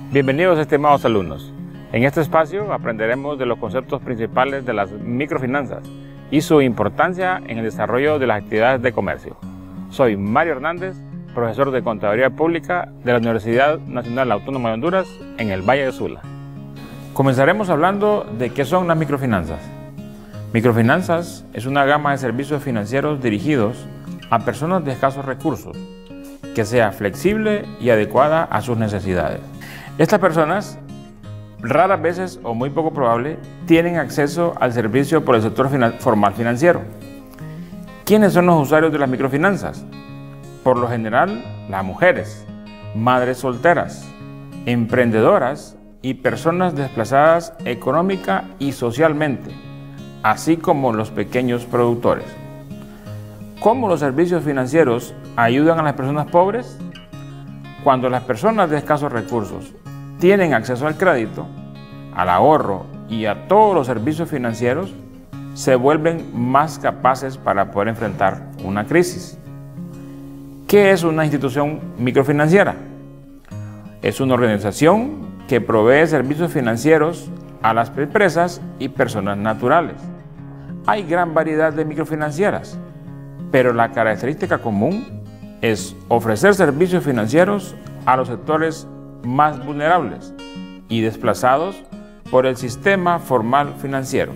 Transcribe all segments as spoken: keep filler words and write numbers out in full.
Bienvenidos estimados alumnos. En este espacio aprenderemos de los conceptos principales de las microfinanzas y su importancia en el desarrollo de las actividades de comercio. Soy Mario Hernández, profesor de Contaduría Pública de la Universidad Nacional Autónoma de Honduras en el Valle de Sula. Comenzaremos hablando de qué son las microfinanzas. Microfinanzas es una gama de servicios financieros dirigidos a personas de escasos recursos, que sea flexible y adecuada a sus necesidades. Estas personas, raras veces o muy poco probable, tienen acceso al servicio por el sector finan- formal financiero. ¿Quiénes son los usuarios de las microfinanzas? Por lo general, las mujeres, madres solteras, emprendedoras y personas desplazadas económica y socialmente, así como los pequeños productores. ¿Cómo los servicios financieros ayudan a las personas pobres? Cuando las personas de escasos recursos tienen acceso al crédito, al ahorro y a todos los servicios financieros, se vuelven más capaces para poder enfrentar una crisis. ¿Qué es una institución microfinanciera? Es una organización que provee servicios financieros a las empresas y personas naturales. Hay gran variedad de microfinancieras, pero la característica común es ofrecer servicios financieros a los sectores más vulnerables y desplazados por el sistema formal financiero.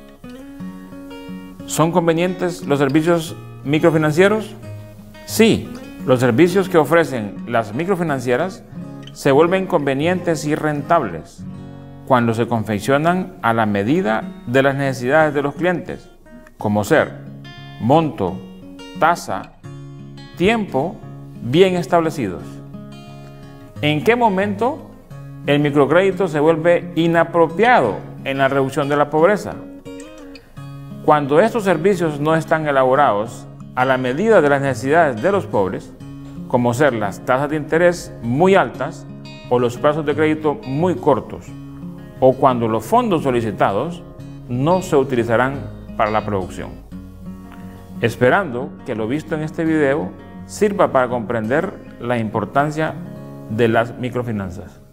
¿Son convenientes los servicios microfinancieros? Sí, los servicios que ofrecen las microfinancieras se vuelven convenientes y rentables cuando se confeccionan a la medida de las necesidades de los clientes, como ser monto, tasa, tiempo bien establecidos. ¿En qué momento el microcrédito se vuelve inapropiado en la reducción de la pobreza? Cuando estos servicios no están elaborados a la medida de las necesidades de los pobres, como ser las tasas de interés muy altas o los plazos de crédito muy cortos, o cuando los fondos solicitados no se utilizarán para la producción. Esperando que lo visto en este video sirva para comprender la importancia de las microfinanzas.